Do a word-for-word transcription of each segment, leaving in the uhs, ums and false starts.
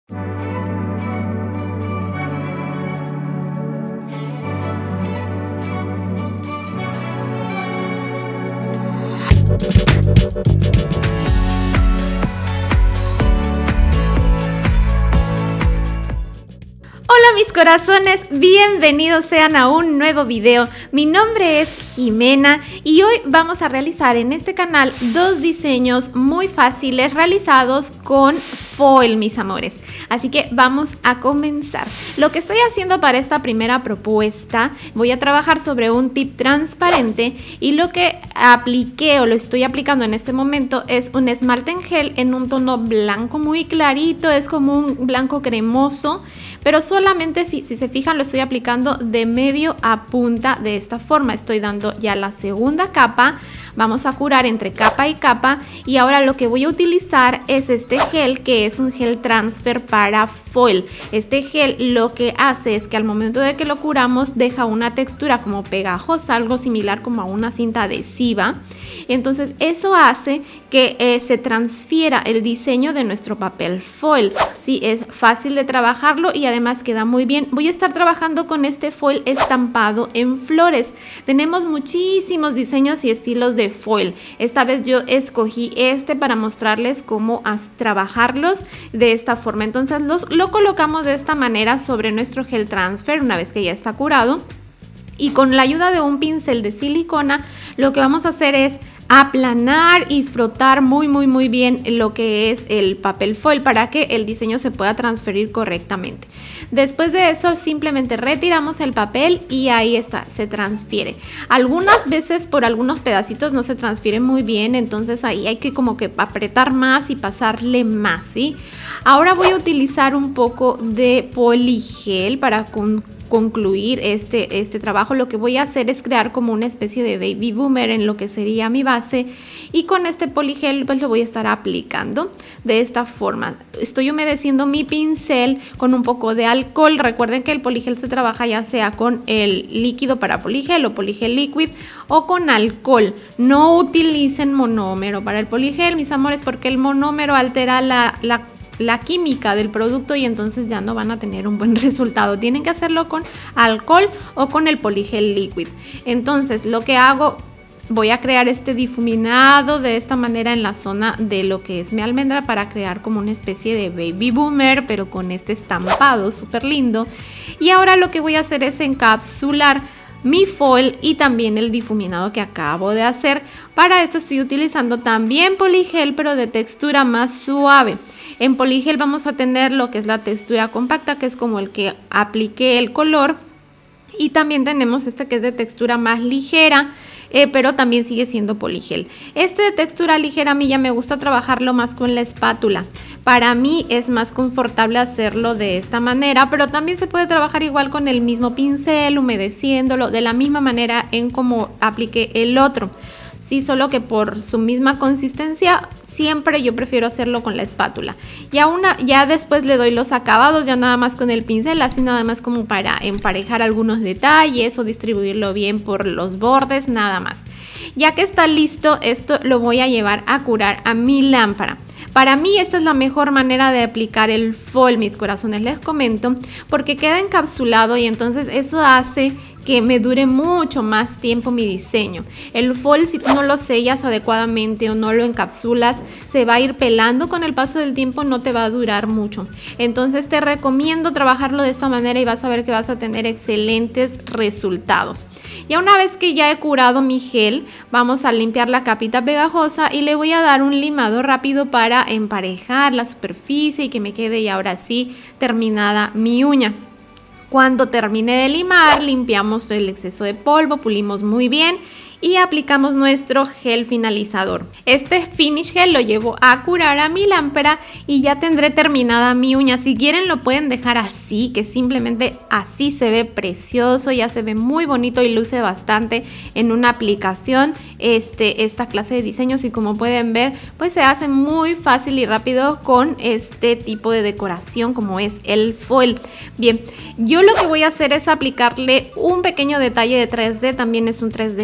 Hola mis corazones, bienvenidos sean a un nuevo video. Mi nombre es Jimena y hoy vamos a realizar en este canal dos diseños muy fáciles realizados con foil, mis amores. Así que vamos a comenzar. Lo que estoy haciendo para esta primera propuesta, voy a trabajar sobre un tip transparente y lo que apliqué o lo estoy aplicando en este momento es un esmalte en gel en un tono blanco muy clarito, es como un blanco cremoso, pero solamente si se fijan lo estoy aplicando de medio a punta de esta forma. Estoy dando ya la segunda capa, vamos a curar entre capa y capa y ahora lo que voy a utilizar es este gel que es un gel transfer para foil. Este gel lo que hace es que al momento de que lo curamos deja una textura como pegajosa, algo similar como a una cinta adhesiva. Entonces eso hace que eh, se transfiera el diseño de nuestro papel foil. Sí, es fácil de trabajarlo y además queda muy bien. Voy a estar trabajando con este foil estampado en flores. Tenemos muchísimos diseños y estilos de foil. Esta vez yo escogí este para mostrarles cómo trabajarlos de esta forma. Entonces los, lo colocamos de esta manera sobre nuestro gel transfer una vez que ya está curado. Y con la ayuda de un pincel de silicona lo que vamos a hacer es aplanar y frotar muy muy muy bien lo que es el papel foil para que el diseño se pueda transferir correctamente. Después de eso simplemente retiramos el papel y ahí está, se transfiere. Algunas veces por algunos pedacitos no se transfiere muy bien, entonces ahí hay que como que apretar más y pasarle más, ¿sí? Ahora voy a utilizar un poco de poligel para con concluir este, este trabajo. Lo que voy a hacer es crear como una especie de baby boomer en lo que sería mi base y con este poligel pues lo voy a estar aplicando de esta forma. Estoy humedeciendo mi pincel con un poco de alcohol. Recuerden que el poligel se trabaja ya sea con el líquido para poligel o poligel liquid o con alcohol. No utilicen monómero para el poligel, mis amores, porque el monómero altera la, la la química del producto y entonces ya no van a tener un buen resultado. Tienen que hacerlo con alcohol o con el poligel liquid. Entonces lo que hago, voy a crear este difuminado de esta manera en la zona de lo que es mi almendra para crear como una especie de baby boomer, pero con este estampado súper lindo. Y ahora lo que voy a hacer es encapsular mi foil y también el difuminado que acabo de hacer. Para esto estoy utilizando también poligel, pero de textura más suave. En poligel vamos a tener lo que es la textura compacta, que es como el que apliqué el color. Y también tenemos este que es de textura más ligera, eh, pero también sigue siendo poligel. Este de textura ligera a mí ya me gusta trabajarlo más con la espátula. Para mí es más confortable hacerlo de esta manera, pero también se puede trabajar igual con el mismo pincel, humedeciéndolo de la misma manera en como apliqué el otro. Sí, solo que por su misma consistencia siempre yo prefiero hacerlo con la espátula. Ya, una, ya después le doy los acabados ya nada más con el pincel, así nada más como para emparejar algunos detalles o distribuirlo bien por los bordes, nada más. Ya que está listo, esto lo voy a llevar a curar a mi lámpara. Para mí esta es la mejor manera de aplicar el foil, mis corazones, les comento, porque queda encapsulado y entonces eso hace que me dure mucho más tiempo mi diseño. El foil, si tú no lo sellas adecuadamente o no lo encapsulas, se va a ir pelando con el paso del tiempo, no te va a durar mucho. Entonces te recomiendo trabajarlo de esta manera y vas a ver que vas a tener excelentes resultados. Ya una vez que ya he curado mi gel, vamos a limpiar la capita pegajosa y le voy a dar un limado rápido para emparejar la superficie y que me quede ya ahora sí terminada mi uña. Cuando termine de limar, limpiamos el exceso de polvo, pulimos muy bien y aplicamos nuestro gel finalizador. Este finish gel lo llevo a curar a mi lámpara y ya tendré terminada mi uña. Si quieren lo pueden dejar así, que simplemente así se ve precioso, ya se ve muy bonito y luce bastante en una aplicación este, esta clase de diseños, y como pueden ver pues se hace muy fácil y rápido con este tipo de decoración como es el foil. Bien, yo lo que voy a hacer es aplicarle un pequeño detalle de tres D, también es un tres D muy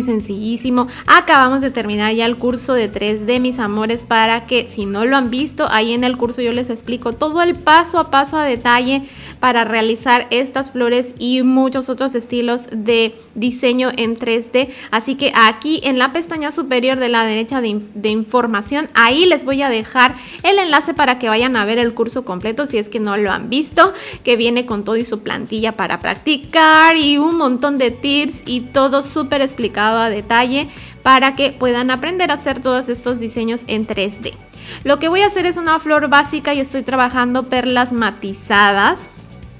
sencillísimo. Acabamos de terminar ya el curso de tres D, mis amores, para que si no lo han visto, ahí en el curso yo les explico todo el paso a paso a detalle para realizar estas flores y muchos otros estilos de diseño en tres D. Así que aquí en la pestaña superior de la derecha de, de información, ahí les voy a dejar el enlace para que vayan a ver el curso completo si es que no lo han visto, que viene con todo y su plantilla para practicar y un montón de tips y todo súper explicado a detalle para que puedan aprender a hacer todos estos diseños en tres D. Lo que voy a hacer es una flor básica y estoy trabajando perlas matizadas.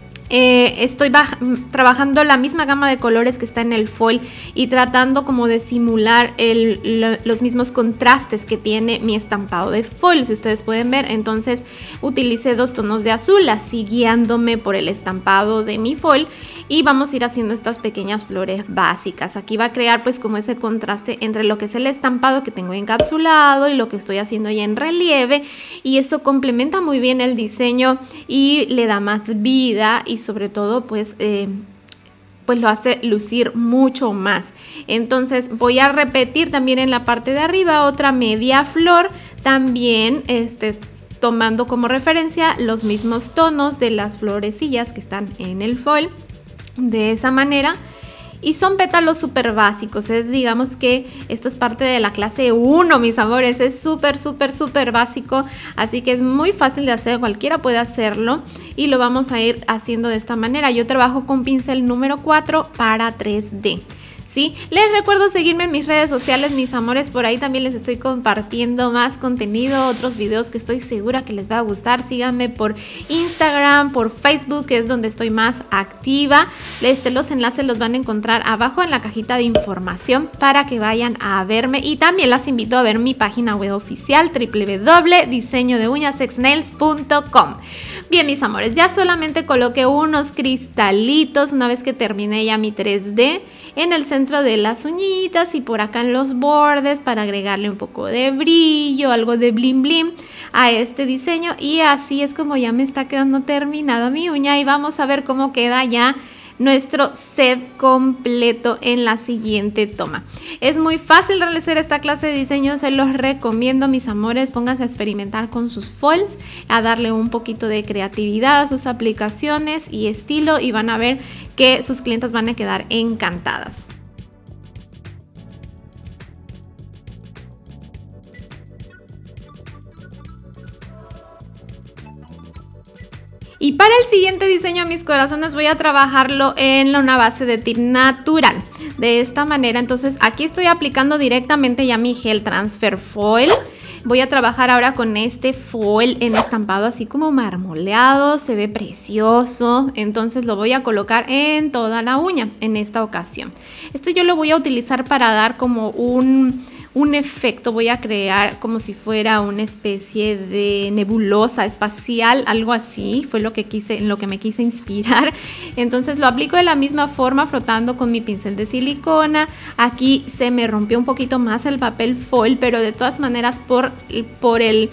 Eh, estoy trabajando la misma gama de colores que está en el foil y tratando como de simular el, lo, los mismos contrastes que tiene mi estampado de foil, si ustedes pueden ver. Entonces utilicé dos tonos de azul, así guiándome por el estampado de mi foil, y vamos a ir haciendo estas pequeñas flores básicas. Aquí va a crear pues como ese contraste entre lo que es el estampado que tengo encapsulado y lo que estoy haciendo ya en relieve, y eso complementa muy bien el diseño y le da más vida y sobre todo pues eh, pues lo hace lucir mucho más. Entonces voy a repetir también en la parte de arriba otra media flor, también este tomando como referencia los mismos tonos de las florecillas que están en el foil, de esa manera. Y son pétalos súper básicos, es digamos que esto es parte de la clase uno, mis amores, es súper, súper, súper básico, así que es muy fácil de hacer, cualquiera puede hacerlo y lo vamos a ir haciendo de esta manera. Yo trabajo con pincel número cuatro para tres D. ¿Sí? Les recuerdo seguirme en mis redes sociales, mis amores, por ahí también les estoy compartiendo más contenido, otros videos que estoy segura que les va a gustar. Síganme por Instagram, por Facebook, que es donde estoy más activa. Este, los enlaces los van a encontrar abajo en la cajita de información para que vayan a verme, y también las invito a ver mi página web oficial w w w punto diseño de uñas ex nails punto com. Bien, mis amores, ya solamente coloqué unos cristalitos una vez que terminé ya mi tres D en el centro de las uñitas y por acá en los bordes para agregarle un poco de brillo, algo de bling bling a este diseño, y así es como ya me está quedando terminada mi uña, y vamos a ver cómo queda ya nuestro set completo en la siguiente toma. Es muy fácil realizar esta clase de diseño, se los recomiendo, mis amores. Pónganse a experimentar con sus foils, a darle un poquito de creatividad a sus aplicaciones y estilo, y van a ver que sus clientas van a quedar encantadas. Y para el siguiente diseño, mis corazones, voy a trabajarlo en una base de tip natural. De esta manera, entonces aquí estoy aplicando directamente ya mi gel transfer foil. Voy a trabajar ahora con este foil en estampado así como marmoleado, se ve precioso. Entonces lo voy a colocar en toda la uña en esta ocasión. Esto yo lo voy a utilizar para dar como un... un efecto, voy a crear como si fuera una especie de nebulosa espacial, algo así, fue lo que quise, en lo que me quise inspirar. Entonces lo aplico de la misma forma, frotando con mi pincel de silicona. Aquí se me rompió un poquito más el papel foil, pero de todas maneras por, por el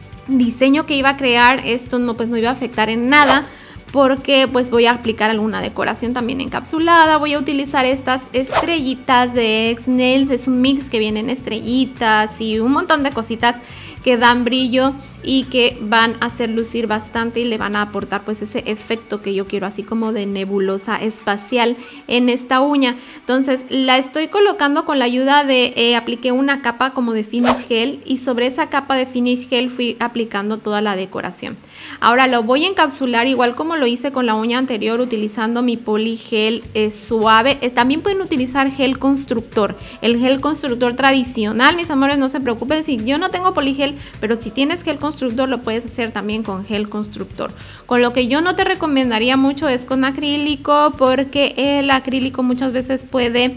diseño que iba a crear, esto no, pues no iba a afectar en nada, porque pues voy a aplicar alguna decoración también encapsulada. Voy a utilizar estas estrellitas de Ex Nails, es un mix que vienen estrellitas y un montón de cositas que dan brillo y que van a hacer lucir bastante y le van a aportar pues ese efecto que yo quiero, así como de nebulosa espacial en esta uña. Entonces la estoy colocando con la ayuda de, eh, apliqué una capa como de finish gel, y sobre esa capa de finish gel fui aplicando toda la decoración. Ahora lo voy a encapsular igual como lo hice con la uña anterior, utilizando mi poligel eh, suave. Eh, también pueden utilizar gel constructor, el gel constructor tradicional, mis amores, no se preocupen si yo no tengo poligel, pero si tienes gel constructor lo puedes hacer también con gel constructor. Con lo que yo no te recomendaría mucho es con acrílico, porque el acrílico muchas veces puede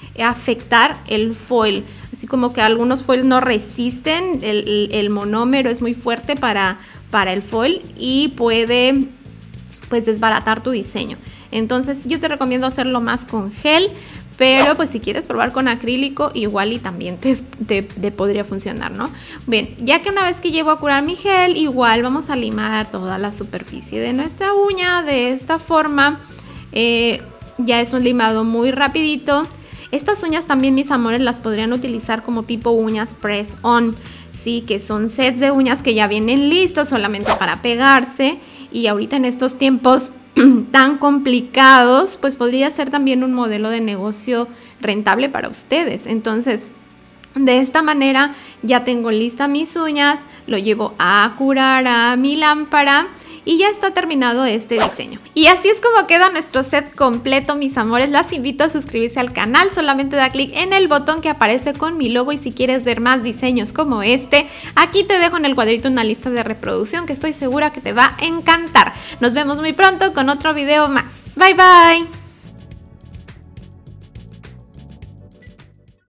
afectar el foil, así como que algunos foils no resisten, el, el, el monómero es muy fuerte para, para el foil y puede pues desbaratar tu diseño. Entonces yo te recomiendo hacerlo más con gel, pero pues si quieres probar con acrílico igual y también te, te, te podría funcionar, ¿no? Bien, ya que una vez que llevo a curar mi gel, igual vamos a limar toda la superficie de nuestra uña de esta forma. Eh, ya es un limado muy rapidito. Estas uñas también, mis amores, las podrían utilizar como tipo uñas press on, sí, que son sets de uñas que ya vienen listos solamente para pegarse, y ahorita en estos tiempos tan complicados, pues podría ser también un modelo de negocio rentable para ustedes. Entonces, de esta manera ya tengo lista mis uñas, lo llevo a curar a mi lámpara y ya está terminado este diseño. Y así es como queda nuestro set completo, mis amores. Las invito a suscribirse al canal, solamente da clic en el botón que aparece con mi logo, y si quieres ver más diseños como este, aquí te dejo en el cuadrito una lista de reproducción que estoy segura que te va a encantar. Nos vemos muy pronto con otro video más. Bye bye.